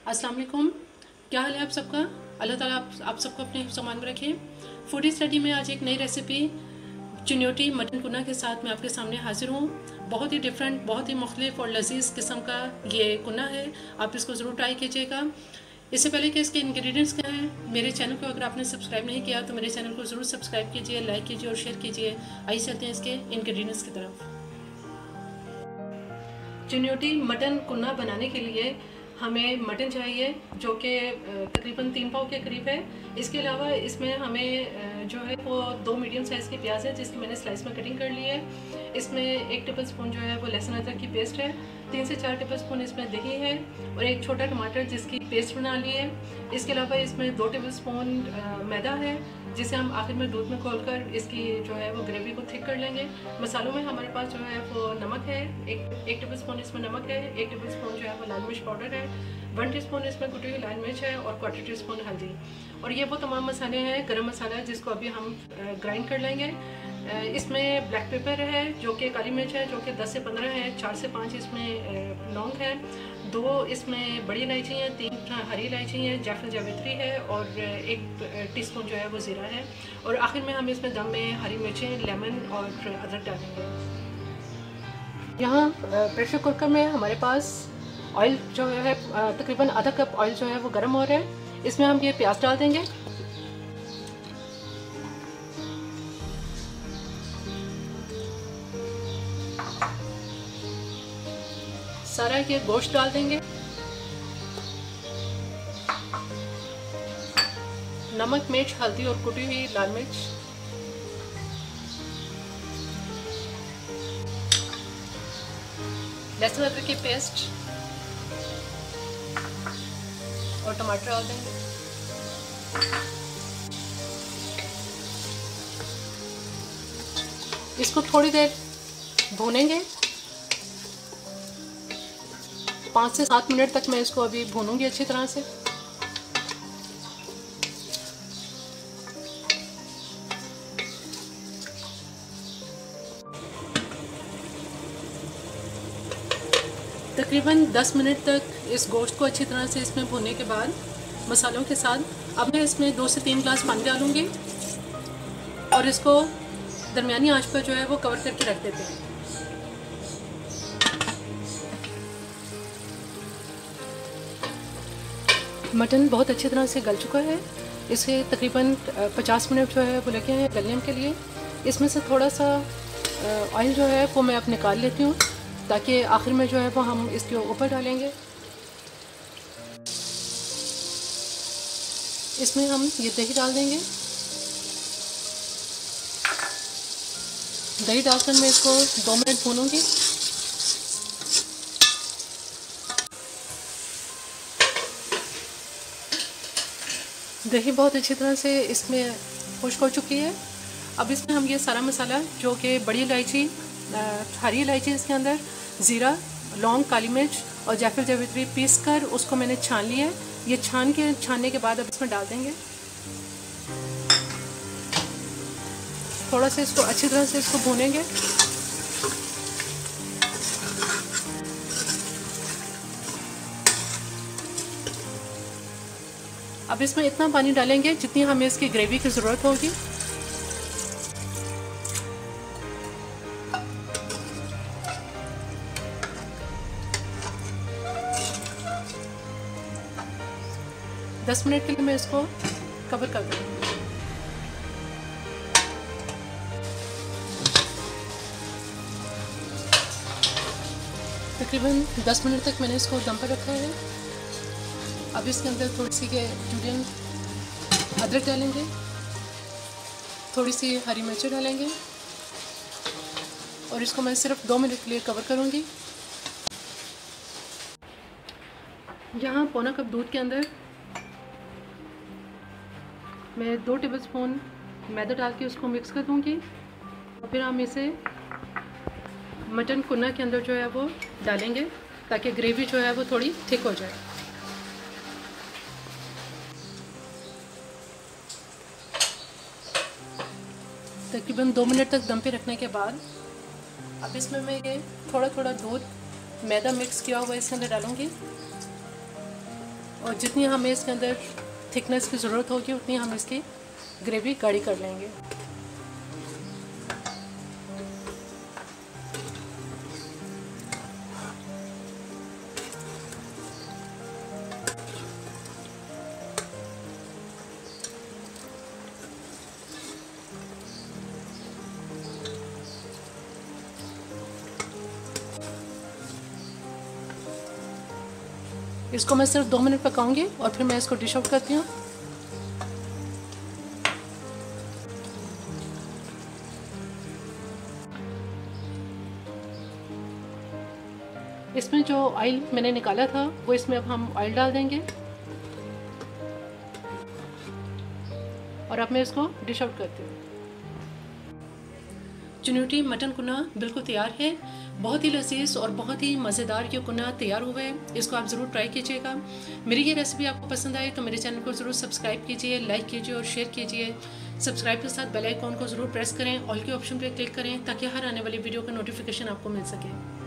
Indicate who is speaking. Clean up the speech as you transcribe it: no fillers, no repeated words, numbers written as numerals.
Speaker 1: अस्सलाम वालेकुम। क्या हाल है आप सबका? अल्लाह ताला आप सबको अपने सामान में रखे। फूडी स्टडी में आज एक नई रेसिपी चिन्योटी मटन कुना के साथ मैं आपके सामने हाजिर हूँ। बहुत ही डिफरेंट, बहुत ही मुख्तलिफ और लजीज किस्म का ये कुना है। आप इसको ज़रूर ट्राई कीजिएगा। इससे पहले कि इसके इंग्रेडिएंट्स क्या हैं, मेरे चैनल को अगर आपने सब्सक्राइब नहीं किया तो मेरे चैनल को ज़रूर सब्सक्राइब कीजिए, लाइक कीजिए और शेयर कीजिए। आइए चलते हैं इसके इंग्रेडिएंट्स की तरफ। चिन्योटी मटन कुना बनाने के लिए हमें मटन चाहिए जो कि तकरीबन 3 पाव के करीब है। इसके अलावा इसमें हमें जो है वो 2 मीडियम साइज़ की प्याज है जिसकी मैंने स्लाइस में कटिंग कर ली है। इसमें 1 टेबल स्पून जो है वो लहसुन अदरक की पेस्ट है। 3 से 4 टेबल स्पून इसमें दही है और एक छोटा टमाटर जिसकी पेस्ट बना ली है। इसके अलावा इसमें 2 टेबल स्पून मैदा है जिसे हम आखिर में दूध में घोलकर इसकी जो है वो ग्रेवी को थिक कर लेंगे। मसालों में हमारे पास जो है वो नमक है, एक टेबल स्पून इसमें नमक है, 1 टेबल स्पून जो है वो लाल मिर्च पाउडर है, 1 टीस्पून इसमें कुटी हुई लाल मिर्च है और 1/4 टीस्पून हल्दी। और ये वो तमाम मसाले हैं, गरम मसाला है जिसको अभी हम ग्राइंड कर लेंगे। इसमें ब्लैक पेपर है जो कि काली मिर्च है जो कि 10 से 15 है, 4 से 5 इसमें लौंग है, 2 इसमें बड़ी इलायची हैं, 3 हरी इलायची हैं, जायफल जावित्री है और 1 टीस्पून जो है वो ज़ीरा है। और आखिर में हम इसमें दम में हरी मिर्चें, लेमन और अदरक डालेंगे। यहाँ प्रेशर कुकर में हमारे पास ऑयल जो है तकरीबन आधा कप ऑयल जो है वो गर्म हो रहा है। इसमें हम ये प्याज डाल देंगे। सारा ये गोश्त डाल देंगे। नमक, मिर्च, हल्दी और कुटी हुई लाल मिर्च। लहसुन अदरक की पेस्ट और टमाटर डाल देंगे। इसको थोड़ी देर भूनेंगे। 5 से 7 मिनट तक मैं इसको अभी भूनूंगी अच्छी तरह से। तकरीबन 10 मिनट तक इस गोश्त को अच्छी तरह से इसमें भूनने के बाद मसालों के साथ अब मैं इसमें 2 से 3 ग्लास पानी डालूंगी और इसको दरमियानी आंच पर जो है वो कवर करके रख देते हैं। मटन बहुत अच्छी तरह से गल चुका है। इसे तकरीबन 50 मिनट जो है वो लगे हैं गलने के लिए। इसमें से थोड़ा सा ऑयल जो है वो मैं अब निकाल लेती हूँ ताकि आखिर में जो है वो हम इसके ऊपर डालेंगे। इसमें हम ये दही डाल देंगे। दही डालकर मैं इसको 2 मिनट भूनूंगी। दही बहुत अच्छी तरह से इसमें खुश्क हो चुकी है। अब इसमें हम ये सारा मसाला जो कि बड़ी इलायची, हरी इलायची इसके अंदर, ज़ीरा, लौंग, काली मिर्च और जायफल जावित्री पीस कर उसको मैंने छान लिया है। ये छानने के बाद अब इसमें डाल देंगे। थोड़ा सा इसको अच्छी तरह से इसको भूनेंगे। अब इसमें इतना पानी डालेंगे जितनी हमें इसकी ग्रेवी की ज़रूरत होगी। दस मिनट के लिए मैं इसको कवर कर दूँगी। तकरीबन 10 मिनट तक मैंने इसको दम पर रखा है। अब इसके अंदर थोड़ी सी जुलियन अदरक डालेंगे, थोड़ी सी हरी मिर्ची डालेंगे और इसको मैं सिर्फ 2 मिनट के लिए कवर करूँगी। यहाँ पौना कप दूध के अंदर मैं 2 टेबल स्पून मैदा डाल के उसको मिक्स कर दूँगी और फिर हम इसे मटन कुना के अंदर जो है वो डालेंगे ताकि ग्रेवी जो है वो थोड़ी थिक हो जाए। तकरीबन 2 मिनट तक दम पे रखने के बाद अब इसमें मैं ये थोड़ा थोड़ा दूध मैदा मिक्स किया हुआ इसके अंदर डालूँगी और जितनी हमें इसके अंदर थिकनेस की ज़रूरत होगी उतनी हम इसकी ग्रेवी गाढ़ी कर लेंगे। इसको मैं सिर्फ 2 मिनट पकाऊंगी और फिर मैं इसको डिश आउट करती हूँ। इसमें जो ऑयल मैंने निकाला था वो इसमें अब हम ऑयल डाल देंगे और अब मैं इसको डिश आउट करती हूँ। चुनौती मटन कुना बिल्कुल तैयार है। बहुत ही लजीज और बहुत ही मज़ेदार ये कुना तैयार हुआ है। इसको आप ज़रूर ट्राई कीजिएगा। मेरी ये रेसिपी आपको पसंद आए तो मेरे चैनल को ज़रूर सब्सक्राइब कीजिए, लाइक कीजिए और शेयर कीजिए। सब्सक्राइब के साथ बेल आइकॉन को ज़रूर प्रेस करें, ऑल के ऑप्शन पर क्लिक करें ताकि हर आने वाली वीडियो का नोटिफिकेशन आपको मिल सके।